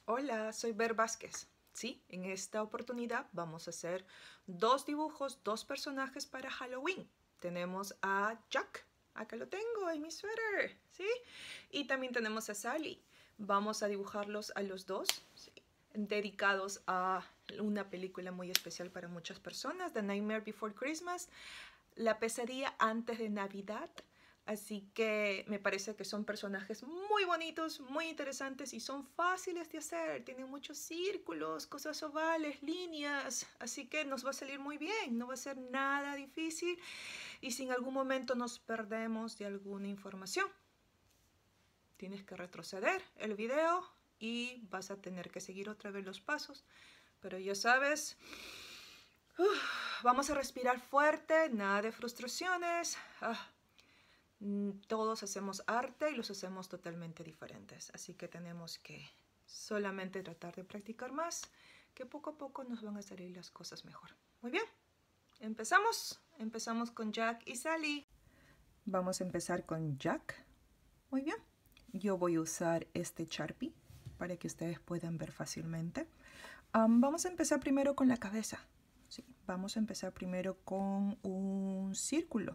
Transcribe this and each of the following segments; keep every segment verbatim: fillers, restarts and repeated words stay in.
Hola, soy Ver Vázquez. Sí, en esta oportunidad vamos a hacer dos dibujos, dos personajes para Halloween. Tenemos a Jack, acá lo tengo en mi suéter, ¿sí? Y también tenemos a Sally. Vamos a dibujarlos a los dos, ¿sí? Dedicados a una película muy especial para muchas personas, The Nightmare Before Christmas, La pesadilla antes de Navidad. Así que me parece que son personajes muy bonitos, muy interesantes y son fáciles de hacer. Tienen muchos círculos, cosas ovales, líneas. Así que nos va a salir muy bien. No va a ser nada difícil. Y si en algún momento nos perdemos de alguna información, tienes que retroceder el video y vas a tener que seguir otra vez los pasos. Pero ya sabes, uf, vamos a respirar fuerte, nada de frustraciones. Ah, Todos hacemos arte y los hacemos totalmente diferentes, así que tenemos que solamente tratar de practicar más, que poco a poco nos van a salir las cosas mejor. Muy bien, empezamos. Empezamos con Jack y Sally. Vamos a empezar con Jack. Muy bien, yo voy a usar este Sharpie para que ustedes puedan ver fácilmente. Um, vamos a empezar primero con la cabeza. Sí, vamos a empezar primero con un círculo.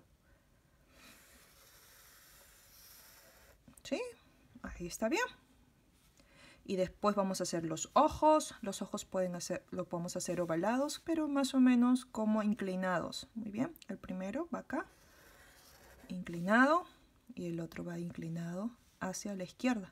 ¿Sí? Ahí está bien. Y después vamos a hacer los ojos. Los ojos pueden hacer, lo podemos hacer ovalados, pero más o menos como inclinados. Muy bien. El primero va acá, inclinado, y el otro va inclinado hacia la izquierda.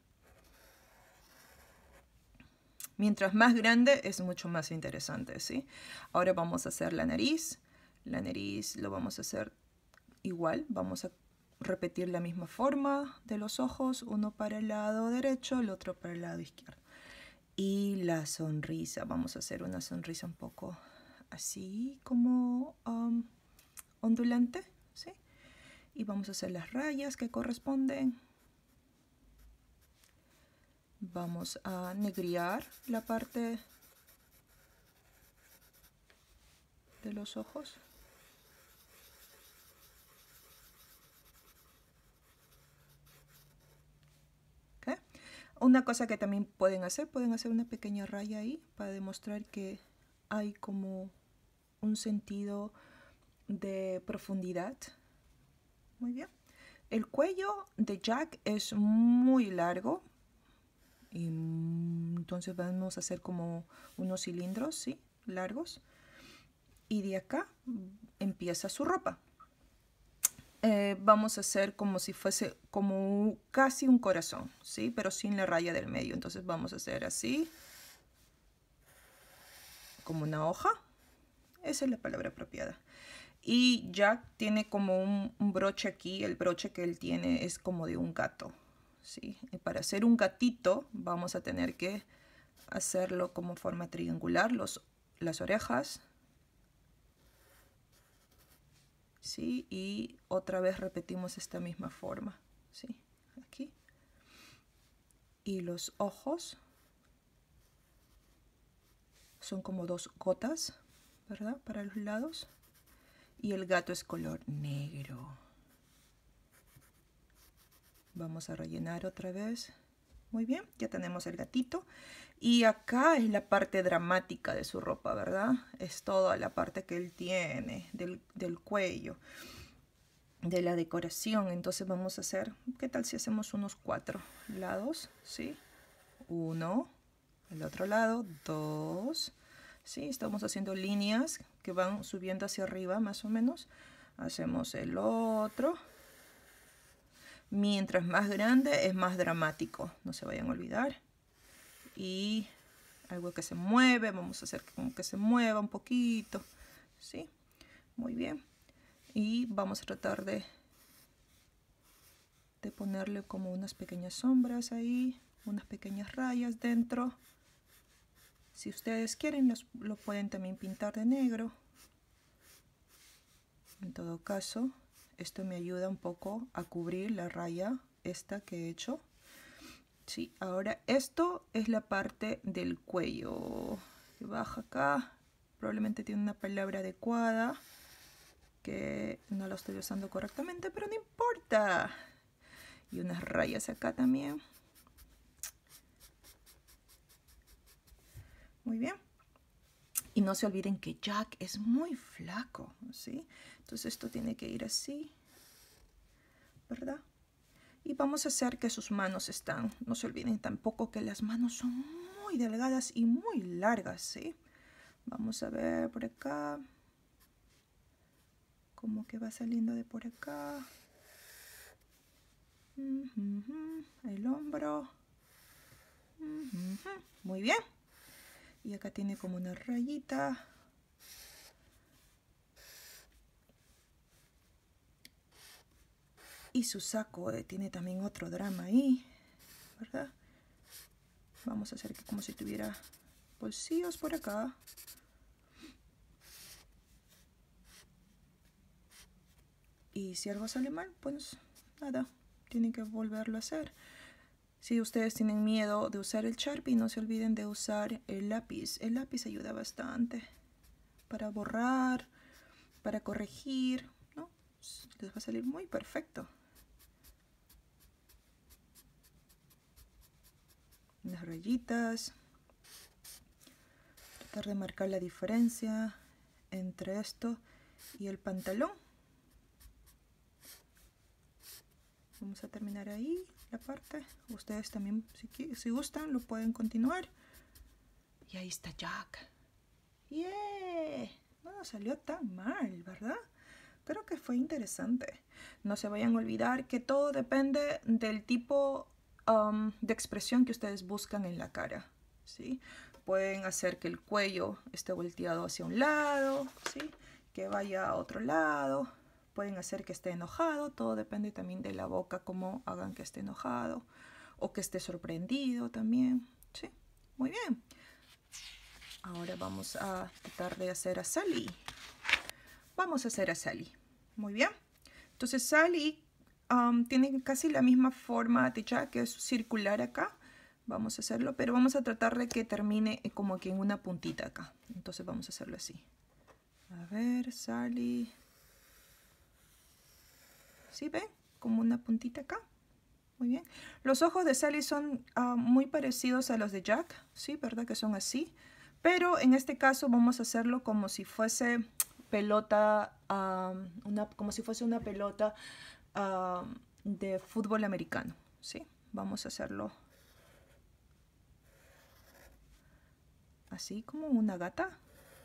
Mientras más grande es mucho más interesante, ¿sí? Ahora vamos a hacer la nariz. La nariz lo vamos a hacer igual. Vamos a repetir la misma forma de los ojos, uno para el lado derecho, el otro para el lado izquierdo. Y la sonrisa, vamos a hacer una sonrisa un poco así como um, ondulante, ¿sí? Y vamos a hacer las rayas que corresponden. Vamos a negriar la parte de los ojos. Una cosa que también pueden hacer, pueden hacer una pequeña raya ahí para demostrar que hay como un sentido de profundidad. Muy bien. El cuello de Jack es muy largo. Y entonces vamos a hacer como unos cilindros, ¿sí? Largos. Y de acá empieza su ropa. Eh, vamos a hacer como si fuese como casi un corazón, ¿sí? Pero sin la raya del medio. Entonces vamos a hacer así, como una hoja. Esa es la palabra apropiada. Y Jack tiene como un, un broche aquí. El broche que él tiene es como de un gato, ¿sí? Y para hacer un gatito vamos a tener que hacerlo como forma triangular, los, las orejas. ¿Sí? Y otra vez repetimos esta misma forma, ¿sí? Aquí. Y los ojos son como dos gotas, ¿verdad? Para los lados. Y el gato es color negro. Vamos a rellenar otra vez. Muy bien, ya tenemos el gatito. Y acá es la parte dramática de su ropa, ¿verdad? Es toda la parte que él tiene del, del cuello, de la decoración. Entonces vamos a hacer, ¿qué tal si hacemos unos cuatro lados? ¿Sí? Uno, el otro lado, dos. ¿Sí? Estamos haciendo líneas que van subiendo hacia arriba más o menos. Hacemos el otro. Mientras más grande es más dramático, no se vayan a olvidar. Y algo que se mueve, vamos a hacer como que se mueva un poquito, ¿sí? Muy bien. Y vamos a tratar de, de ponerle como unas pequeñas sombras ahí, unas pequeñas rayas dentro. Si ustedes quieren, los, lo pueden también pintar de negro. En todo caso, esto me ayuda un poco a cubrir la raya esta que he hecho. Sí, ahora esto es la parte del cuello que baja acá. Probablemente tiene una palabra adecuada que no la estoy usando correctamente, pero no importa. Y unas rayas acá también. Muy bien. Y no se olviden que Jack es muy flaco, ¿sí? Entonces esto tiene que ir así, ¿verdad? Y vamos a hacer que sus manos están, no se olviden tampoco que las manos son muy delgadas y muy largas, ¿sí? Vamos a ver por acá, como que va saliendo de por acá. Uh-huh. El hombro. Uh-huh. Muy bien. Y acá tiene como una rayita. Y su saco eh, tiene también otro drama ahí, ¿verdad? Vamos a hacer que como si tuviera bolsillos por acá. Y si algo sale mal, pues nada, tienen que volverlo a hacer. Si ustedes tienen miedo de usar el Sharpie, no se olviden de usar el lápiz. El lápiz ayuda bastante para borrar, para corregir, ¿no? Les va a salir muy perfecto. Unas rayitas. Tratar de marcar la diferencia entre esto y el pantalón. Vamos a terminar ahí la parte. Ustedes también, si, si gustan, lo pueden continuar. Y ahí está Jack. ¡Yeah! No nos salió tan mal, ¿verdad? Creo que fue interesante. No se vayan a olvidar que todo depende del tipo um, de expresión que ustedes buscan en la cara, ¿sí? Pueden hacer que el cuello esté volteado hacia un lado, ¿sí? Que vaya a otro lado. Pueden hacer que esté enojado. Todo depende también de la boca, cómo hagan que esté enojado. O que esté sorprendido también, ¿sí? Muy bien. Ahora vamos a tratar de hacer a Sally. Vamos a hacer a Sally. Muy bien. Entonces Sally um, tiene casi la misma forma de Jack, que es circular acá. Vamos a hacerlo, pero vamos a tratar de que termine como que en una puntita acá. Entonces vamos a hacerlo así. A ver, Sally. ¿Sí ven? Como una puntita acá. Muy bien. Los ojos de Sally son uh, muy parecidos a los de Jack. Sí, ¿verdad? Que son así. Pero en este caso vamos a hacerlo como si fuese pelota, um, una, como si fuese una pelota uh, de fútbol americano. ¿Sí? Vamos a hacerlo así como una gata.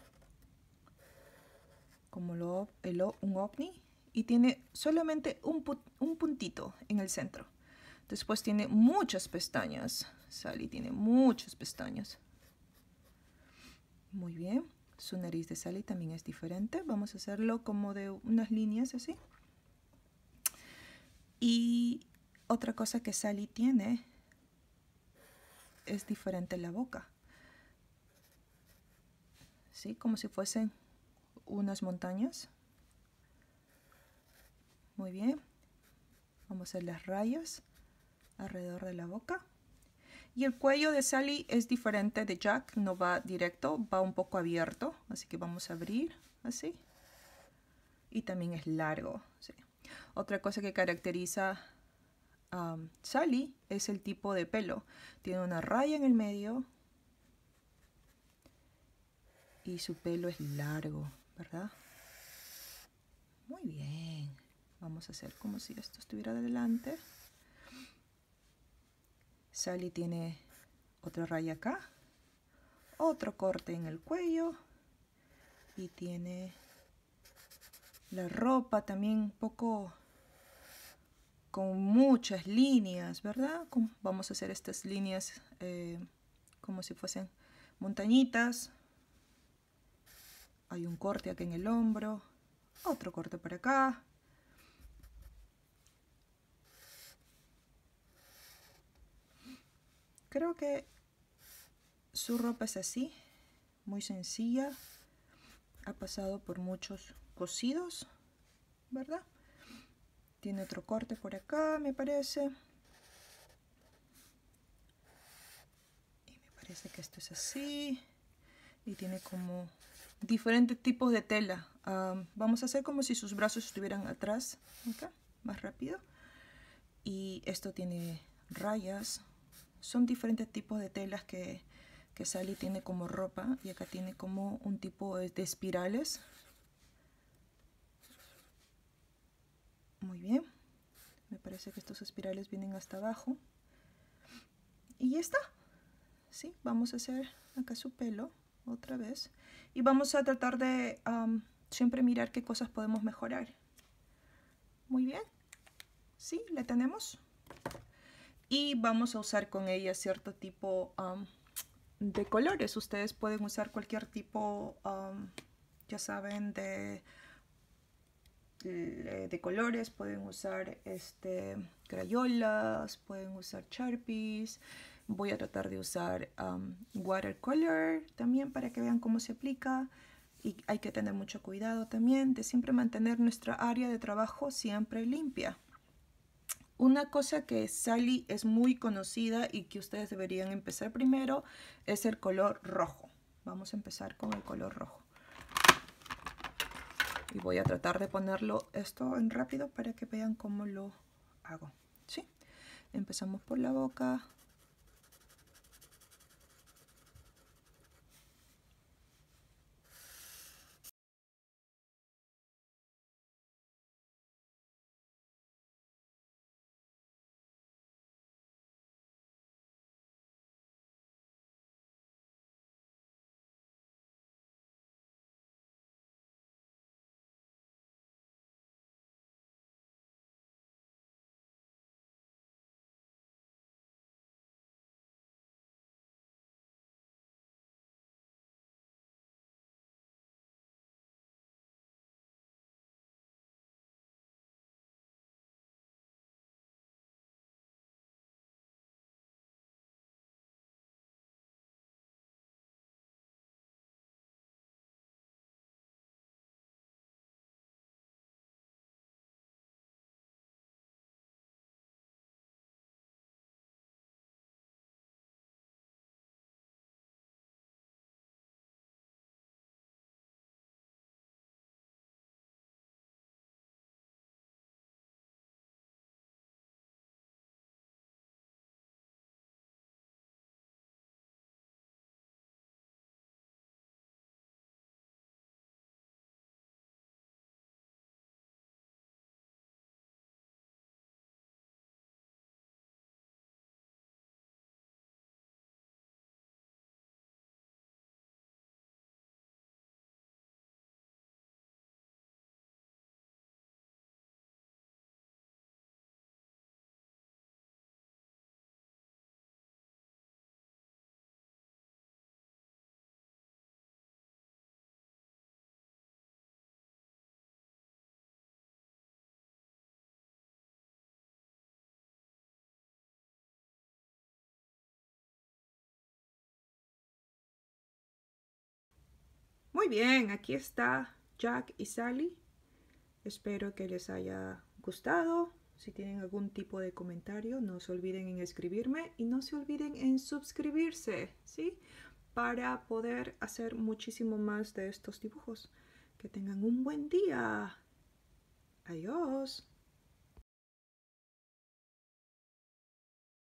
Como lo, el, un ovni. Y tiene solamente un, un puntito en el centro. Después tiene muchas pestañas. Sally tiene muchas pestañas. Muy bien. Su nariz de Sally también es diferente. Vamos a hacerlo como de unas líneas así. Y otra cosa que Sally tiene es diferente la boca. ¿Sí? Como si fuesen unas montañas. Muy bien. Vamos a hacer las rayas alrededor de la boca. Y el cuello de Sally es diferente de Jack, no va directo, va un poco abierto, así que vamos a abrir así. Y también es largo, ¿sí? Otra cosa que caracteriza a um, Sally es el tipo de pelo. Tiene una raya en el medio y su pelo es largo, ¿verdad? Muy bien. Vamos a hacer como si esto estuviera delante. Sally tiene otra raya acá, otro corte en el cuello y tiene la ropa también un poco con muchas líneas, ¿verdad? Vamos a hacer estas líneas eh, como si fuesen montañitas. Hay un corte aquí en el hombro, otro corte por acá. Creo que su ropa es así, muy sencilla. Ha pasado por muchos cosidos, ¿verdad? Tiene otro corte por acá, me parece. Y me parece que esto es así. Y tiene como diferentes tipos de tela. Um, vamos a hacer como si sus brazos estuvieran atrás, acá, más rápido. Y esto tiene rayas. Son diferentes tipos de telas que, que Sally tiene como ropa y acá tiene como un tipo de espirales. Muy bien, me parece que estos espirales vienen hasta abajo y ya está. Sí, vamos a hacer acá su pelo otra vez y vamos a tratar de um, siempre mirar qué cosas podemos mejorar. Muy bien, sí, la tenemos y vamos a usar con ella cierto tipo um, de colores. Ustedes pueden usar cualquier tipo, um, ya saben, de, de colores. Pueden usar este, crayolas, pueden usar Sharpies. Voy a tratar de usar um, watercolor también para que vean cómo se aplica. Y hay que tener mucho cuidado también de siempre mantener nuestra área de trabajo siempre limpia. Una cosa que Sally es muy conocida y que ustedes deberían empezar primero es el color rojo. Vamos a empezar con el color rojo. Y voy a tratar de ponerlo esto en rápido para que vean cómo lo hago. ¿Sí? Empezamos por la boca. Muy bien, aquí está Jack y Sally. Espero que les haya gustado. Si tienen algún tipo de comentario, no se olviden en escribirme y no se olviden en suscribirse, ¿sí? Para poder hacer muchísimo más de estos dibujos. Que tengan un buen día. Adiós.